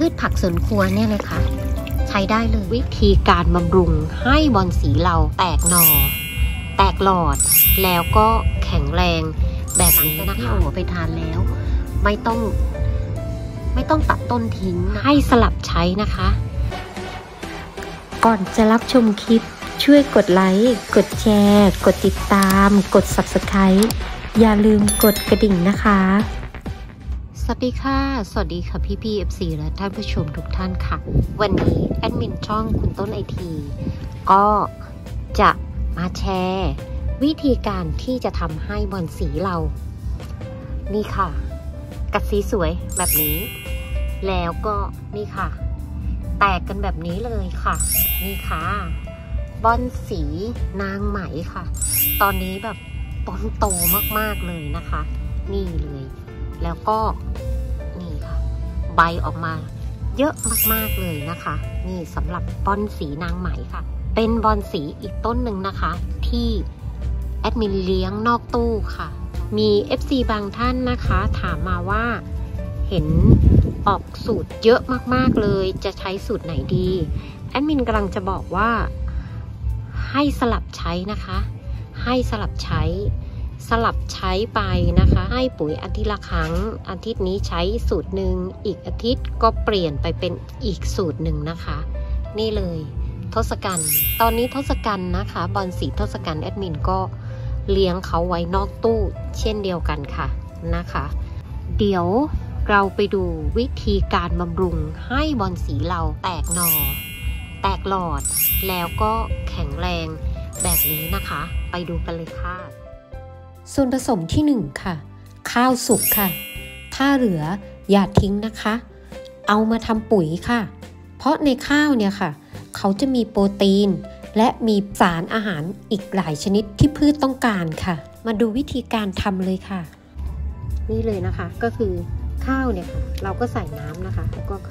พืชผักสวนครัวเนี่ยนะคะใช้ได้เลยวิธีการบำรุงให้บอนสีเราแตกหน่อแตกหลอดแล้วก็แข็งแรงแบบนี้นะคะโอ้ไปทานแล้วไม่ต้องตัดต้นทิ้งให้สลับใช้นะคะก่อนจะรับชมคลิปช่วยกดไลค์กดแชร์กดติดตามกด Subscribe อย่าลืมกดกระดิ่งนะคะสวัสดีค่ะสวัสดีค่ะพี่ FC และท่านผู้ชมทุกท่านค่ะวันนี้แอดมินช่องคุณต้นไอทีก็จะมาแชร์วิธีการที่จะทำให้บอนสีเรานี่ค่ะกัดสีสวยแบบนี้แล้วก็นี่ค่ะแตกกันแบบนี้เลยค่ะนี่ค่ะบอนสีนางไหมค่ะตอนนี้แบบต้นโตมากๆเลยนะคะนี่เลยแล้วก็นี่ค่ะใบออกมาเยอะมากๆเลยนะคะนี่สำหรับบอนสีนางไหมค่ะเป็นบอนสีอีกต้นหนึ่งนะคะที่แอดมินเลี้ยงนอกตู้ค่ะมี FC บางท่านนะคะถามมาว่าเห็นออกสูตรเยอะมากๆเลยจะใช้สูตรไหนดีแอดมินกำลังจะบอกว่าให้สลับใช้นะคะให้สลับใช้ไปนะคะให้ปุ๋ยอาทิตย์ละครั้งอาทิตย์นี้ใช้สูตรหนึ่งอีกอาทิตย์ก็เปลี่ยนไปเป็นอีกสูตรหนึ่งนะคะนี่เลยทศกัณฐ์ตอนนี้ทศกัณฐ์นะคะบอนสีทศกัณฐ์แอดมินก็เลี้ยงเขาไว้นอกตู้เช่นเดียวกันค่ะนะคะเดี๋ยวเราไปดูวิธีการบำรุงให้บอนสีเราแตกหน่อแตกหลอดแล้วก็แข็งแรงแบบนี้นะคะไปดูกันเลยค่ะส่วนผสมที่1ค่ะข้าวสุกค่ะถ้าเหลืออย่าทิ้งนะคะเอามาทำปุ๋ยค่ะเพราะในข้าวเนี่ยค่ะเขาจะมีโปรตีนและมีสารอาหารอีกหลายชนิดที่พืชต้องการค่ะมาดูวิธีการทำเลยค่ะนี่เลยนะคะก็คือข้าวเนี่ยเราก็ใส่น้ำนะคะแล้วก็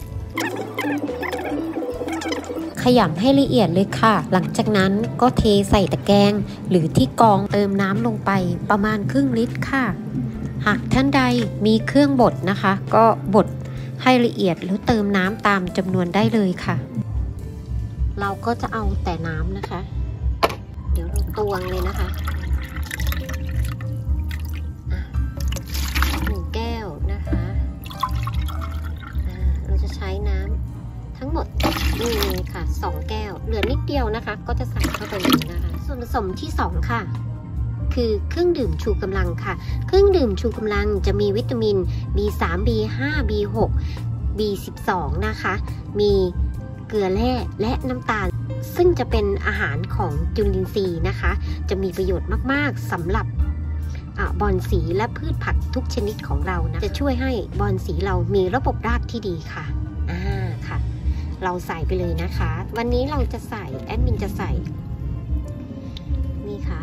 ขยำให้ละเอียดเลยค่ะหลังจากนั้นก็เทใส่ตะแกรงหรือที่กรองเติมน้ำลงไปประมาณครึ่งลิตรค่ะหากท่านใดมีเครื่องบดนะคะก็บดให้ละเอียดแล้วเติมน้ำตามจำนวนได้เลยค่ะเราก็จะเอาแต่น้ำนะคะเดี๋ยวเราตวงเลยนะคะ1 แก้วนะคะเราจะใช้น้ำทั้งหมดนี่ค่ะ2 แก้วเหลือนิดเดียวนะคะก็จะใส่เข้าไปเลยนะคะส่วนผสมที่2ค่ะคือเครื่องดื่มชูกำลังค่ะเครื่องดื่มชูกำลังจะมีวิตามิน B3 B5 B6 B12 นะคะมีเกลือแร่และน้ำตาลซึ่งจะเป็นอาหารของจุลินทรีย์นะคะจะมีประโยชน์มากๆสำหรับบอนสีและพืชผักทุกชนิดของเรานะจะช่วยให้บอนสีเรามีระบบรากที่ดีค่ะค่ะเราใส่ไปเลยนะคะวันนี้เราจะใส่แอดมินจะใส่นี่ค่ะ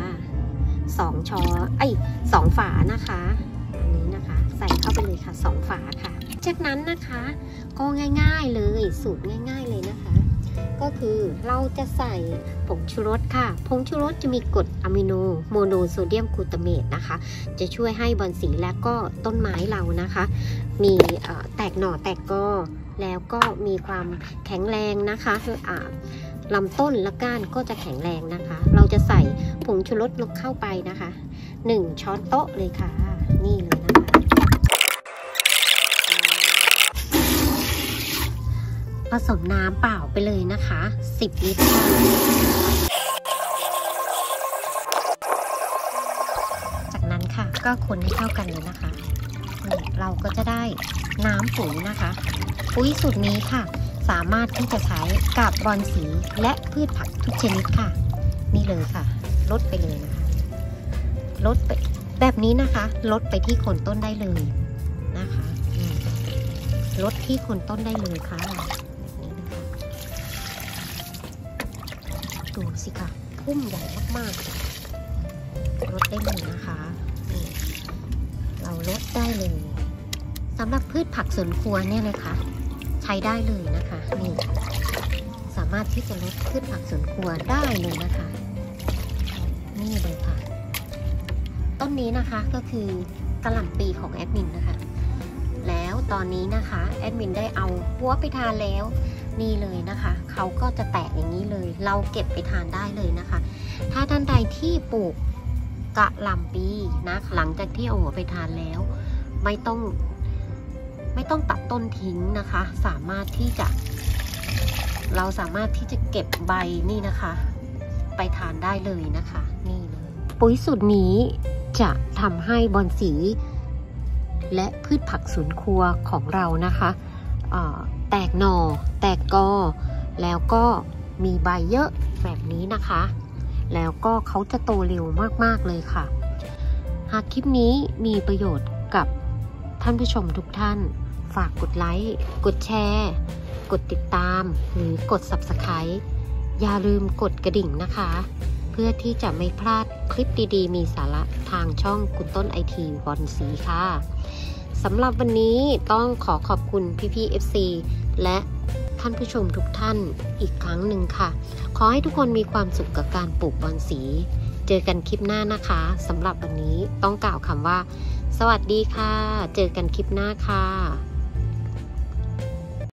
2 ฝานะคะอันนี้นะคะใส่เข้าไปเลยค่ะ2 ฝาค่ะจากนั้นนะคะก็ง่ายๆเลยสูตรง่ายๆเลยนะคะก็คือเราจะใส่ผงชูรสค่ะผงชูรสจะมีกรดอะมิโนโมโนโซเดียมกลูตาเมตนะคะจะช่วยให้บอนสีและก็ต้นไม้เรานะคะมีแตกหน่อแตกกอแล้วก็มีความแข็งแรงนะคะลำต้นและก้านก็จะแข็งแรงนะคะเราจะใส่ผงชูรสลงเข้าไปนะคะ1 ช้อนโต๊ะเลยค่ะนี่เลยนะคะผสมน้ำเปล่าไปเลยนะคะ10 ลิตรจากนั้นค่ะก็คนให้เข้ากันเลยนะคะเราก็จะได้น้ำปุ๋ยนะคะปุ๋ยสูตรนี้ค่ะสามารถที่จะใช้กับบอนสีและพืชผักทุกชนิดค่ะนี่เลยค่ะลดไปเลยนะคะลดไปแบบนี้นะคะลดไปที่โคนต้นได้เลยนะคะลดที่โคนต้นได้เลยค่ะดูสิค่ะพุ่มใหญ่มากๆลดได้เลยนะคะเราลดได้เลยสำหรับพืชผักสวนครัวเนี่ยนะคะใช้ได้เลยนะคะนี่สามารถที่จะลดพืชผักสวนครัวได้เลยนะคะนี่เลยค่ะต้นนี้นะคะก็คือกะหล่ำปีของแอดมินนะคะแล้วตอนนี้นะคะแอดมินได้เอาหัวไปทานแล้วนี่เลยนะคะเขาก็จะแตกอย่างนี้เลยเราเก็บไปทานได้เลยนะคะ ถ้าท่านใดที่ปลูกกะหล่ำปีนะหลังจากที่เอาหัวไปทานแล้วไม่ต้องตัดต้นทิ้งนะคะ เราสามารถที่จะเก็บใบนี่นะคะ ไปทานได้เลยนะคะนี่เลยปุ๋ยสูตรนี้จะทำให้บอนสีและพืชผักสวนครัวของเรานะคะแตกหน่อแตกกอแล้วก็มีใบเยอะแบบนี้นะคะแล้วก็เขาจะโตเร็วมากๆเลยค่ะหากคลิปนี้มีประโยชน์กับท่านผู้ชมทุกท่านฝากกดไลค์กดแชร์กดติดตามหรือกด Subscribe อย่าลืมกดกระดิ่งนะคะเพื่อที่จะไม่พลาดคลิปดีๆมีสาระทางช่องคุณต้นไอทีบอนสีค่ะสำหรับวันนี้ต้องขอขอบคุณพี่ๆ FC และท่านผู้ชมทุกท่านอีกครั้งหนึ่งค่ะขอให้ทุกคนมีความสุขกับการปลูกบอนสีเจอกันคลิปหน้านะคะสำหรับวันนี้ต้องกล่าวคำว่าสวัสดีค่ะเจอกันคลิปหน้าค่ะ